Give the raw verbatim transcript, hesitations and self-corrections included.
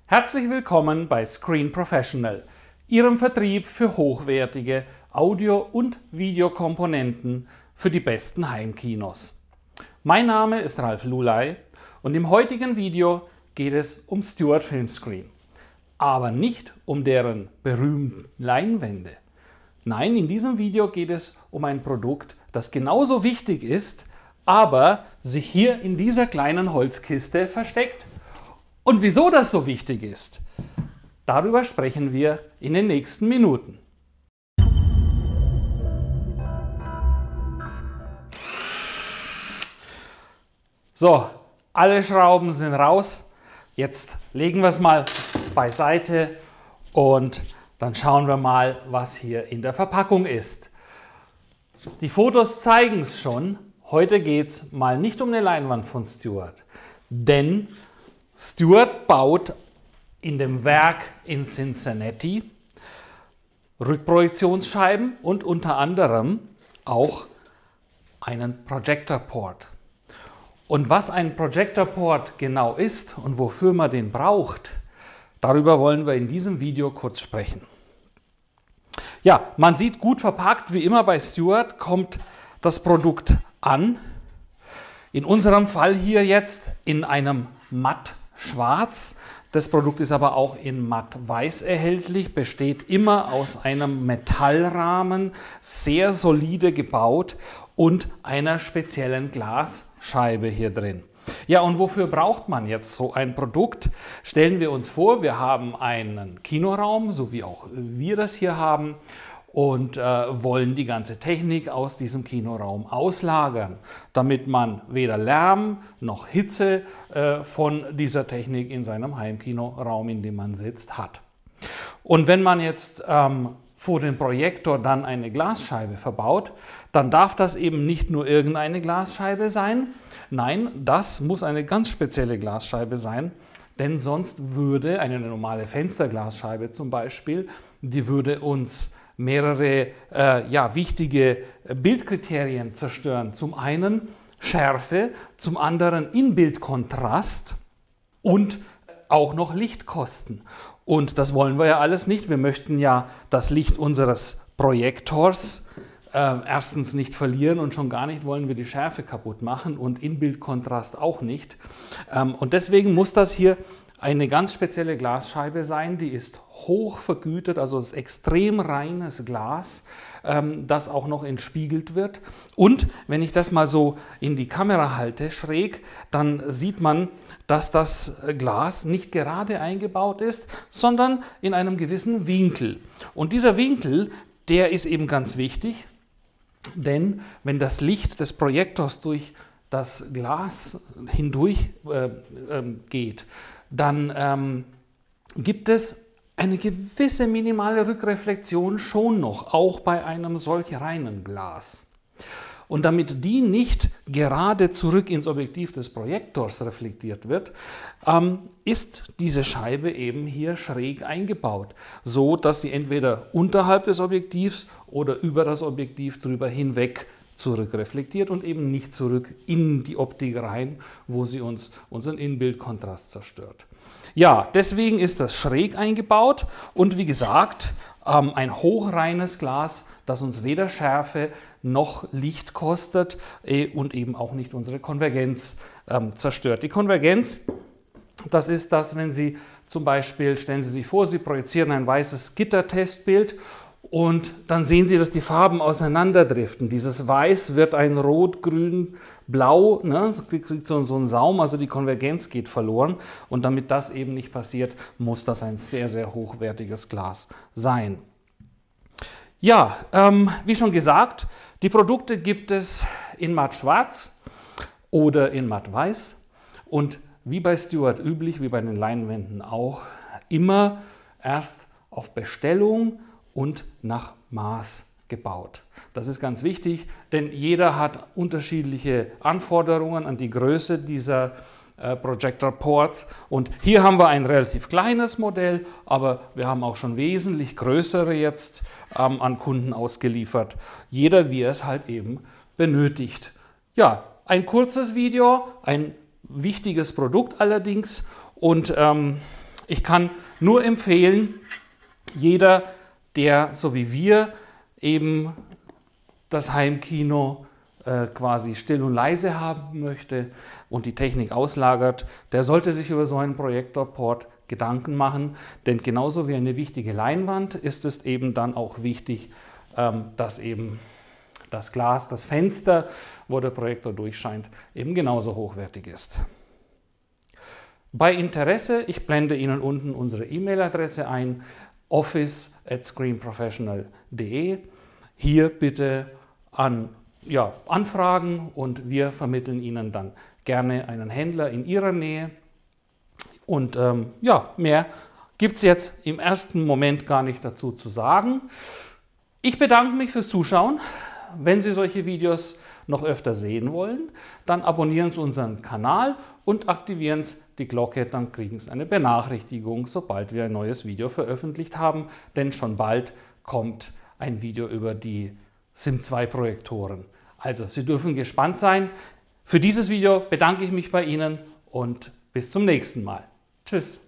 Herzlich willkommen bei Screen Professional, Ihrem Vertrieb für hochwertige Audio- und Videokomponenten für die besten Heimkinos. Mein Name ist Ralf Lulay und im heutigen Video geht es um Stuart Filmscreen. Aber nicht um deren berühmten Leinwände. Nein, in diesem Video geht es um ein Produkt, das genauso wichtig ist, aber sich hier in dieser kleinen Holzkiste versteckt. Und wieso das so wichtig ist, darüber sprechen wir in den nächsten Minuten. So, alle Schrauben sind raus. Jetzt legen wir es mal beiseite und dann schauen wir mal, was hier in der Verpackung ist. Die Fotos zeigen es schon. Heute geht es mal nicht um eine Leinwand von Stuart, denn Stuart baut in dem Werk in Cincinnati Rückprojektionsscheiben und unter anderem auch einen Projector Port. Und was ein Projector Port genau ist und wofür man den braucht, darüber wollen wir in diesem Video kurz sprechen. Ja, man sieht, gut verpackt, wie immer bei Stuart kommt das Produkt an. In unserem Fall hier jetzt in einem matt Schwarz. Das Produkt ist aber auch in matt weiß erhältlich, besteht immer aus einem Metallrahmen, sehr solide gebaut und einer speziellen Glasscheibe hier drin. Ja, und wofür braucht man jetzt so ein Produkt? Stellen wir uns vor, wir haben einen Kinoraum, so wie auch wir das hier haben, und äh, wollen die ganze Technik aus diesem Kinoraum auslagern, damit man weder Lärm noch Hitze äh, von dieser Technik in seinem Heimkinoraum, in dem man sitzt, hat. Und wenn man jetzt ähm, vor dem Projektor dann eine Glasscheibe verbaut, dann darf das eben nicht nur irgendeine Glasscheibe sein. Nein, das muss eine ganz spezielle Glasscheibe sein, denn sonst würde eine normale Fensterglasscheibe zum Beispiel, die würde uns mehrere äh, ja, wichtige Bildkriterien zerstören. Zum einen Schärfe, zum anderen Inbildkontrast und auch noch Lichtkosten. Und das wollen wir ja alles nicht. Wir möchten ja das Licht unseres Projektors äh, erstens nicht verlieren und schon gar nicht wollen wir die Schärfe kaputt machen und Inbildkontrast auch nicht. Ähm, und deswegen muss das hier eine ganz spezielle Glasscheibe sein, die ist hoch vergütet, also es ist extrem reines Glas, ähm, das auch noch entspiegelt wird. Und wenn ich das mal so in die Kamera halte, schräg, dann sieht man, dass das Glas nicht gerade eingebaut ist, sondern in einem gewissen Winkel. Und dieser Winkel, der ist eben ganz wichtig, denn wenn das Licht des Projektors durch das Glas hindurch äh, äh, geht, dann ähm, gibt es eine gewisse minimale Rückreflexion schon noch, auch bei einem solch reinen Glas. Und damit die nicht gerade zurück ins Objektiv des Projektors reflektiert wird, ähm, ist diese Scheibe eben hier schräg eingebaut, so dass sie entweder unterhalb des Objektivs oder über das Objektiv drüber hinweg zurückreflektiert und eben nicht zurück in die Optik rein, wo sie uns unseren Inbildkontrast zerstört. Ja, deswegen ist das schräg eingebaut und wie gesagt, ähm, ein hochreines Glas, das uns weder Schärfe noch Licht kostet äh, und eben auch nicht unsere Konvergenz ähm, zerstört. Die Konvergenz, das ist das, wenn Sie zum Beispiel, stellen Sie sich vor, Sie projizieren ein weißes Gittertestbild und dann sehen Sie, dass die Farben auseinanderdriften. Dieses Weiß wird ein Rot, Grün, Blau, ne? Kriegt so, so einen Saum, also die Konvergenz geht verloren. Und damit das eben nicht passiert, muss das ein sehr, sehr hochwertiges Glas sein. Ja, ähm, wie schon gesagt, die Produkte gibt es in matt schwarz oder in matt weiß. Und wie bei Stuart üblich, wie bei den Leinwänden auch, immer erst auf Bestellung und nach Maß gebaut. Das ist ganz wichtig, denn jeder hat unterschiedliche Anforderungen an die Größe dieser äh, Projector Ports. Und hier haben wir ein relativ kleines Modell, aber wir haben auch schon wesentlich größere jetzt ähm, an Kunden ausgeliefert. Jeder, wie er es halt eben benötigt. Ja, ein kurzes Video, ein wichtiges Produkt allerdings. Und ähm, Ich kann nur empfehlen, jeder, der so wie wir eben das Heimkino äh, quasi still und leise haben möchte und die Technik auslagert, der sollte sich über so einen Projektorport Gedanken machen, denn genauso wie eine wichtige Leinwand ist es eben dann auch wichtig, ähm, dass eben das Glas, das Fenster, wo der Projektor durchscheint, eben genauso hochwertig ist. Bei Interesse, ich blende Ihnen unten unsere E-Mail-Adresse ein, office at screenprofessional punkt de. Hier bitte an, ja, anfragen und wir vermitteln Ihnen dann gerne einen Händler in Ihrer Nähe. Und ähm, ja, mehr gibt es jetzt im ersten Moment gar nicht dazu zu sagen. Ich bedanke mich fürs Zuschauen. Wenn Sie solche Videos noch öfter sehen wollen, dann abonnieren Sie unseren Kanal und aktivieren Sie die Glocke, dann kriegen Sie eine Benachrichtigung, sobald wir ein neues Video veröffentlicht haben, denn schon bald kommt ein Video über die Sim zwei Projektoren. Also Sie dürfen gespannt sein. Für dieses Video bedanke ich mich bei Ihnen und bis zum nächsten Mal. Tschüss.